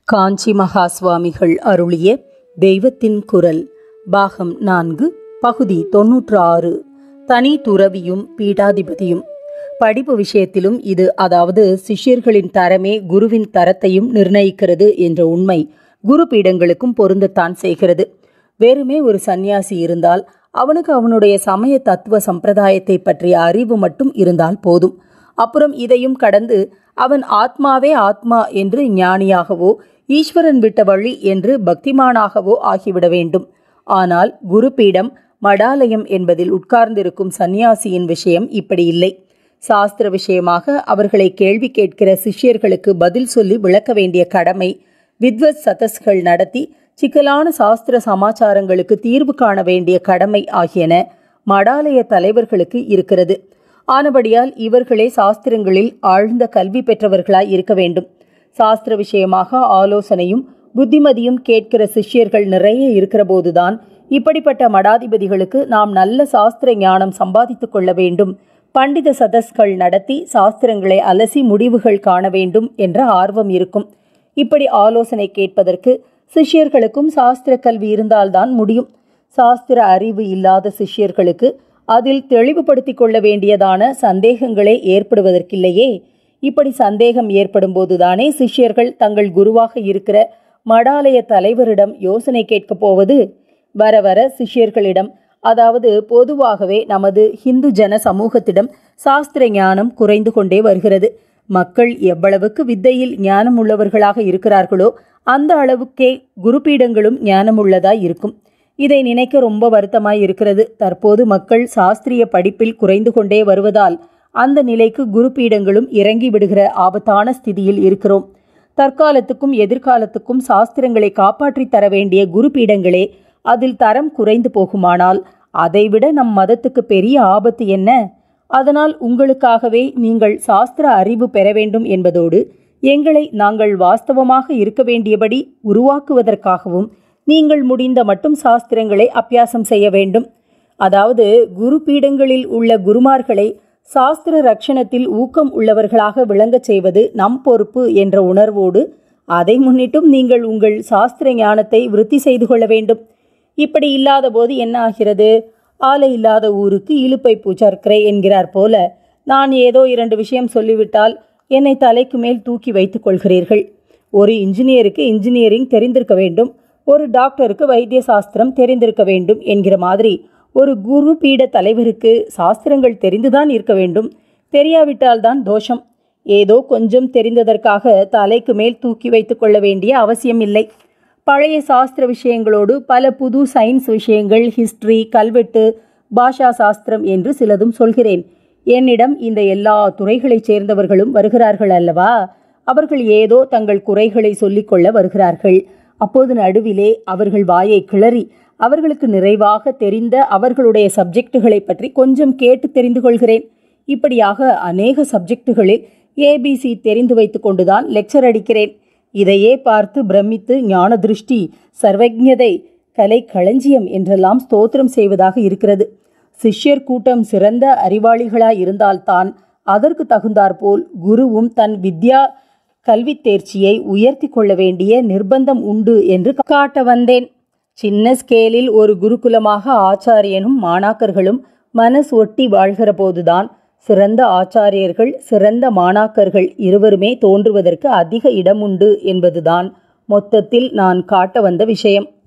காஞ்சி மகா சுவாமிகள் அருளிய தெய்வத்தின் குரல் பாகம் 4 பகுதி 96 தனி துறவியும் பீடாதிபதியும். படிப்பு விஷயத்திலும் இது, அதாவது சிஷ்யர்களின் தரமே குருவின் தரத்தையும் நிர்ணயிக்கிறது என்ற உண்மை குரு பீடங்களுக்கும் பொருந்தத்தான் செய்கிறது. வெறுமே ஒரு சந்நியாசி இருந்தால் அவனுக்கு அவனுடைய சமய தத்துவ சம்பிரதாயத்தை பற்றிய அறிவு மட்டும் இருந்தால் போதும். அப்புறம் இதையும் கடந்து அவன் ஆத்மாவே ஆத்மா என்று ஞானியாகவோ ஈஸ்வரன் விட்ட வழி என்று பக்திமானாகவோ ஆகிவிட வேண்டும். ஆனால் குருபீடம் மடாலயம் என்பதில் உட்கார்ந்திருக்கும் சந்நியாசியின் விஷயம் இப்படி இல்லை. சாஸ்திர விஷயமாக அவர்களை கேள்வி கேட்கிற சிஷ்யர்களுக்கு பதில் சொல்லி விளக்க வேண்டிய கடமை, வித்வத் சதஸ்கள் நடத்தி சிக்கலான சாஸ்திர சமாச்சாரங்களுக்கு தீர்வு காண வேண்டிய கடமை ஆகியன மடாலய தலைவர்களுக்கு இருக்கிறது. ஆனபடியால் இவர்களே சாஸ்திரங்களில் ஆழ்ந்த கல்வி பெற்றவர்களாய் இருக்க வேண்டும். சாஸ்திர விஷயமாக ஆலோசனையும் புத்திமதியும் கேட்கிற சிஷ்யர்கள் நிறைய இருக்கிற போதுதான் இப்படிப்பட்ட மடாதிபதிகளுக்கு நாம் நல்ல சாஸ்திர ஞானம் சம்பாதித்து கொள்ள வேண்டும், பண்டித சதஸ்கள் நடத்தி சாஸ்திரங்களை அலசி முடிவுகள் காண வேண்டும் என்ற ஆர்வம் இருக்கும். இப்படி ஆலோசனை கேட்பதற்கு சிஷ்யர்களுக்கும் சாஸ்திர கல்வி இருந்தால்தான் முடியும். சாஸ்திர அறிவு இல்லாத சிஷ்யர்களுக்கு அதில் தெளிவுபடுத்தி கொள்ள வேண்டியதான சந்தேகங்களே ஏற்படுவதற்கில்லையே. இப்படி சந்தேகம் ஏற்படும் போதுதானே சிஷ்யர்கள் தங்கள் குருவாக இருக்கிற மடாலய தலைவரிடம் யோசனை கேட்கப் போவது. வர வர சிஷ்யர்களிடம், அதாவது பொதுவாகவே நமது ஹிந்து ஜன சமூகத்திடம் சாஸ்திர ஞானம் குறைந்து கொண்டே வருகிறது. மக்கள் எவ்வளவுக்கு வித்தையில் ஞானம் உள்ளவர்களாக இருக்கிறார்களோ அந்த அளவுக்கே குருபீடங்களும் ஞானமுள்ளதாய் இருக்கும். இதை நினைக்க ரொம்ப வருத்தமாய் இருக்கிறது. தற்போது மக்கள் சாஸ்திரிய படிப்பில் குறைந்து கொண்டே வருவதால் அந்த நிலைக்கு குருபீடங்களும் இறங்கி விடுகிற ஆபத்தான ஸ்திதியில் இருக்கிறோம். தற்காலத்துக்கும் எதிர்காலத்துக்கும் சாஸ்திரங்களை காப்பாற்றி தர வேண்டிய குருபீடங்களே அதில் தரம் குறைந்து போகுமானால் அதைவிட நம் மதத்துக்கு பெரிய ஆபத்து என்ன? அதனால் உங்களுக்காகவே நீங்கள் சாஸ்திர அறிவு பெற வேண்டும் என்பதோடு எங்களை நாங்கள் வாஸ்தவமாக இருக்க வேண்டியபடி உருவாக்குவதற்காகவும் நீங்கள் முடிந்த மட்டும் சாஸ்திரங்களை அபியாசம் செய்ய வேண்டும். அதாவது குரு பீடங்களில் உள்ள குருமார்களை சாஸ்திர ரட்சணத்தில் ஊக்கம் உள்ளவர்களாக விளங்கச் செய்வது நம் பொறுப்பு என்ற உணர்வோடு அதை முன்னிட்டும் நீங்கள் உங்கள் சாஸ்திர ஞானத்தை விருத்தி செய்து கொள்ள வேண்டும். இப்படி இல்லாத போது என்ன ஆகிறது? ஆலை இல்லாத ஊருக்கு இலுப்பை பூச்சர்க்கரை என்கிறார் போல, நான் ஏதோ 2 விஷயம் சொல்லிவிட்டால் என்னை தலைக்கு மேல் தூக்கி வைத்துக் கொள்கிறீர்கள். ஒரு இன்ஜினியருக்கு இன்ஜினியரிங் தெரிந்திருக்க வேண்டும், ஒரு டாக்டருக்கு வைத்திய சாஸ்திரம் தெரிந்திருக்க வேண்டும் என்கிற மாதிரி ஒரு குரு பீட தலைவருக்கு சாஸ்திரங்கள் தெரிந்துதான் இருக்க வேண்டும். தெரியாவிட்டால்தான் தோஷம். ஏதோ கொஞ்சம் தெரிந்ததற்காக தலைக்கு மேல் தூக்கி வைத்து கொள்ள வேண்டிய அவசியம் இல்லை. பழைய சாஸ்திர விஷயங்களோடு பல புது சயின்ஸ் விஷயங்கள், ஹிஸ்டரி, கல்வெட்டு, பாஷா சாஸ்திரம் என்று சிலதும் சொல்கிறேன். என்னிடம் இந்த எல்லா துறைகளைச் சேர்ந்தவர்களும் வருகிறார்கள் அல்லவா? அவர்கள் ஏதோ தங்கள் குறைகளை சொல்லிக்கொள்ள வருகிறார்கள். அப்போது நடுவிலே அவர்கள் வாயை கிளறி அவர்களுக்கு நிறைவாக தெரிந்த அவர்களுடைய சப்ஜெக்டுகளை பற்றி கொஞ்சம் கேட்டு தெரிந்து கொள்கிறேன். இப்படியாக அநேக சப்ஜெக்டுகளில் ABC தெரிந்து வைத்து கொண்டுதான் லெக்சர் அடிக்கிறேன். இதையே பார்த்து பிரமித்து ஞான திருஷ்டி, சர்வஜதை, கலை களஞ்சியம் என்றெல்லாம் ஸ்தோத்திரம் செய்வதாக இருக்கிறது. சிஷ்யர் கூட்டம் சிறந்த அறிவாளிகளாய் இருந்தால்தான் அதற்கு தகுந்தாற்போல் குருவும் தன் வித்யா கல்வி தேர்ச்சியை உயர்த்தி கொள்ள வேண்டிய நிர்பந்தம் உண்டு என்று காட்ட வந்தேன். சின்ன ஸ்கேலில் ஒரு குருகுலமாக ஆச்சாரியனும் மாணாக்கர்களும் மனசு ஒட்டி வாழ்கிற போதுதான் சிறந்த ஆச்சாரியர்கள், சிறந்த மாணாக்கர்கள் இருவருமே தோன்றுவதற்கு அதிக இடம் உண்டு என்பதுதான் மொத்தத்தில் நான் காட்ட வந்த விஷயம்.